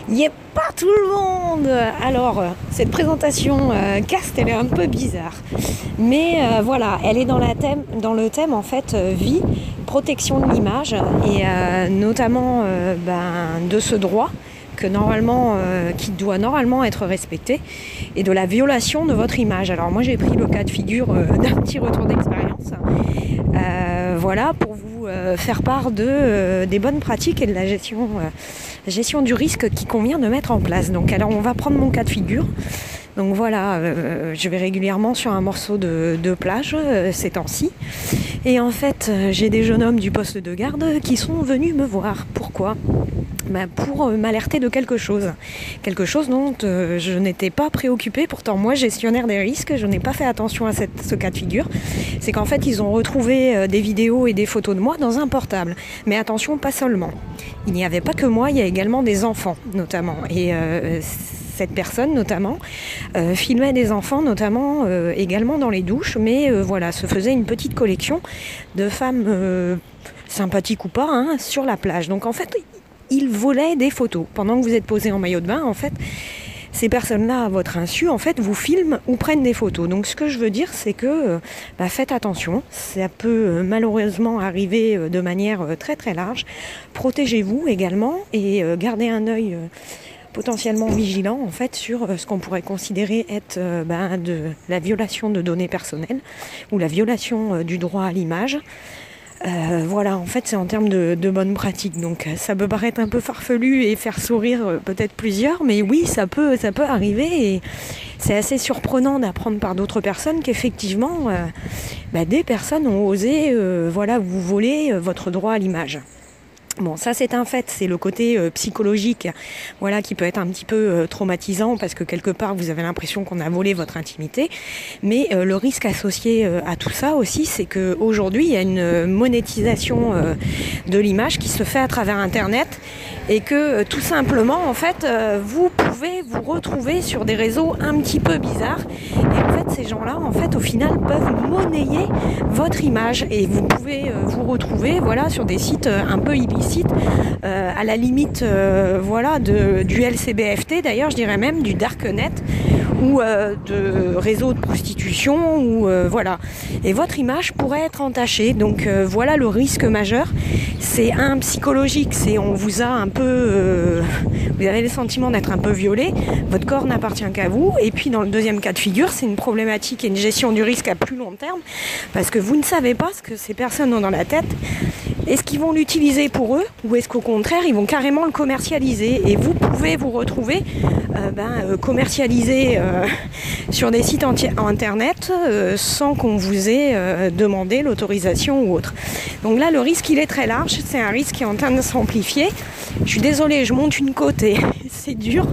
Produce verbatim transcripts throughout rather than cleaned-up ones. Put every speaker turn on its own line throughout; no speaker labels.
Y'a pas tout le monde. Alors, cette présentation euh, cast, elle est un peu bizarre. Mais euh, voilà, elle est dans, la thème, dans le thème, en fait, euh, vie, protection de l'image, et euh, notamment euh, ben, de ce droit que normalement, euh, qui doit normalement être respecté, et de la violation de votre image. Alors moi, j'ai pris le cas de figure euh, d'un petit retour d'expérience. Euh, voilà, pour vous euh, faire part de, euh, des bonnes pratiques et de la gestion, euh, gestion du risque qu'il convient de mettre en place. Donc alors on va prendre mon cas de figure. Donc voilà, euh, je vais régulièrement sur un morceau de, de plage euh, ces temps-ci. Et en fait, euh, j'ai des jeunes hommes du poste de garde qui sont venus me voir. Pourquoi ? Ben pour euh, m'alerter de quelque chose. Quelque chose dont euh, je n'étais pas préoccupée. Pourtant, moi, gestionnaire des risques, je n'ai pas fait attention à cette, ce cas de figure. C'est qu'en fait, ils ont retrouvé euh, des vidéos et des photos de moi dans un portable. Mais attention, pas seulement. Il n'y avait pas que moi, il y a également des enfants, notamment. Et euh, cette personne, notamment, euh, filmait des enfants, notamment euh, également dans les douches. Mais euh, voilà, se faisait une petite collection de femmes euh, sympathiques ou pas, hein, sur la plage. Donc en fait, ils volaient des photos. Pendant que vous êtes posé en maillot de bain, en fait, ces personnes-là, à votre insu, en fait, vous filment ou prennent des photos. Donc, ce que je veux dire, c'est que bah, faites attention. Ça peut euh, malheureusement arriver euh, de manière euh, très très large. Protégez-vous également et euh, gardez un œil euh, potentiellement vigilant, en fait, sur euh, ce qu'on pourrait considérer être euh, bah, de la violation de données personnelles ou la violation euh, du droit à l'image. Euh, voilà, en fait, c'est en termes de, de bonnes pratiques. Donc, ça peut paraître un peu farfelu et faire sourire euh, peut-être plusieurs, mais oui, ça peut, ça peut arriver. Et c'est assez surprenant d'apprendre par d'autres personnes qu'effectivement, euh, bah, des personnes ont osé, euh, voilà, vous voler euh, votre droit à l'image. Bon, ça c'est un fait, c'est le côté euh, psychologique, voilà, qui peut être un petit peu euh, traumatisant parce que quelque part vous avez l'impression qu'on a volé votre intimité. Mais euh, le risque associé euh, à tout ça aussi, c'est que aujourd'hui il y a une monétisation euh, de l'image qui se fait à travers Internet et que euh, tout simplement en fait euh, vous pouvez vous retrouver sur des réseaux un petit peu bizarres. Et en fait ces gens-là en fait au final peuvent monnayer votre image et vous pouvez euh, vous retrouver voilà sur des sites euh, un peu illicites. Euh, à la limite euh, voilà, de, du L C B F T d'ailleurs, je dirais même du Darknet ou euh, de réseaux de prostitution ou euh, voilà. Et votre image pourrait être entachée. Donc euh, voilà le risque majeur. C'est un psychologique, c'est on vous a un peu, euh, vous avez le sentiment d'être un peu violé. Votre corps n'appartient qu'à vous. Et puis dans le deuxième cas de figure, c'est une problématique et une gestion du risque à plus long terme parce que vous ne savez pas ce que ces personnes ont dans la tête. Est-ce qu'ils vont l'utiliser pour eux ou est-ce qu'au contraire ils vont carrément le commercialiser et vous pouvez vous retrouver euh, ben, euh, commercialisé euh, sur des sites enti- internet euh, sans qu'on vous ait euh, demandé l'autorisation ou autre. Donc là le risque il est très large, c'est un risque qui est en train de s'amplifier. Je suis désolée, je monte une côte et c'est dur.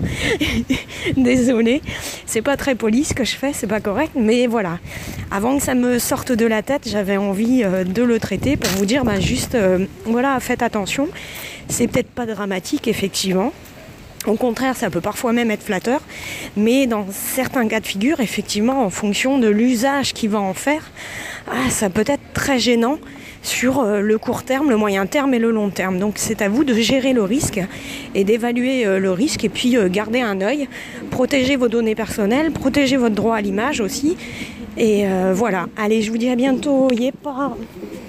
Désolée, c'est pas très poli ce que je fais, c'est pas correct, mais voilà. Avant que ça me sorte de la tête, j'avais envie euh, de le traiter pour vous dire, bah, juste, euh, voilà, faites attention. C'est peut-être pas dramatique, effectivement. Au contraire, ça peut parfois même être flatteur, mais dans certains cas de figure, effectivement, en fonction de l'usage qu'il va en faire, ah, ça peut être très gênant sur le court terme, le moyen terme et le long terme. Donc c'est à vous de gérer le risque et d'évaluer le risque et puis garder un œil, protéger vos données personnelles, protéger votre droit à l'image aussi. Et euh, voilà, allez, je vous dis à bientôt. Yépa.